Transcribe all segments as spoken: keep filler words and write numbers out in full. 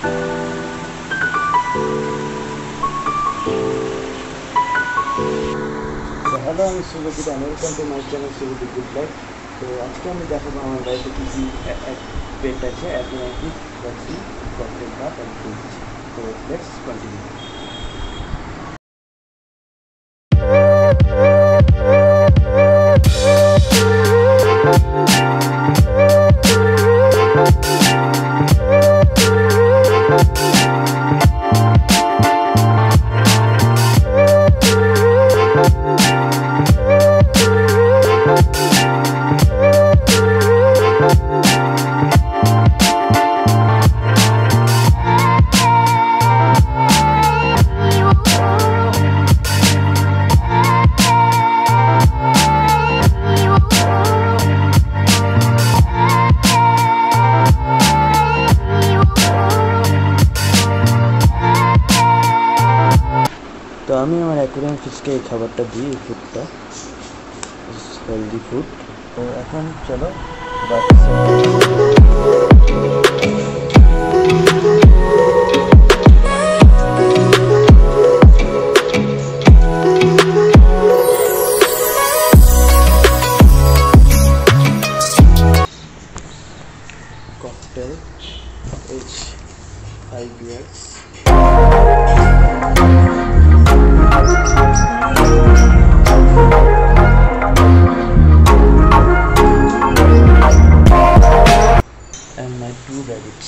Hello, আমি Surajit, welcome to my channel Surajit good life. তো আজকে আমি দেখাবো আমার বাড়িতে কী কী পেট আছে, Atlantic taxi, cocktail cup and fridge. তো লেটস কন্টিনিউ। তো আমি আমার অ্যাকুয়ারিয়াম ফিশকে এই খাবারটা দিই, এই ফুডটা হেলদি ফুড। তো এখন চলো cocktail H five years and my two rabbits.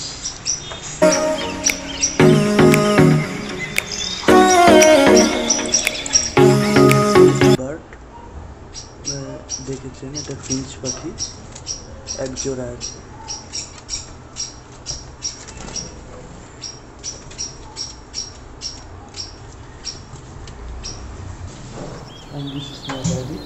Bird দেখেছেন, এটা ফিঞ্চ পাখি, এক জোড়া আছে। And this is my rabbit.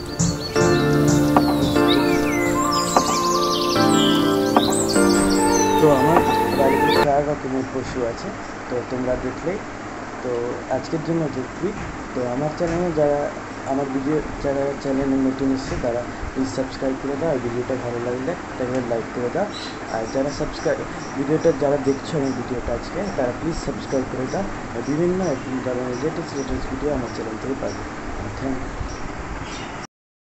তো আমার বাড়িতে চার রকমের পশু আছে, তো তোমরা দেখলে। তো আজকের জন্য যুক্তি। তো আমার চ্যানেলে যারা আমার ভিডিও যারা চ্যানেলে নতুন এসছে তারা প্লিজ সাবস্ক্রাইব করে দাও, আর ভিডিওটা ভালো লাগলে তাহলে লাইক করে দাও। আর যারা সাবস্ক্রাইব ভিডিওটা যারা দেখছো আমার ভিডিওটা আজকে, তারা প্লিজ সাবস্ক্রাইব করে দাও। বিভিন্ন ধরনের লেটেস্ট লেটেস্ট ভিডিও আমার চ্যানেল থেকে পাবে। Thank you.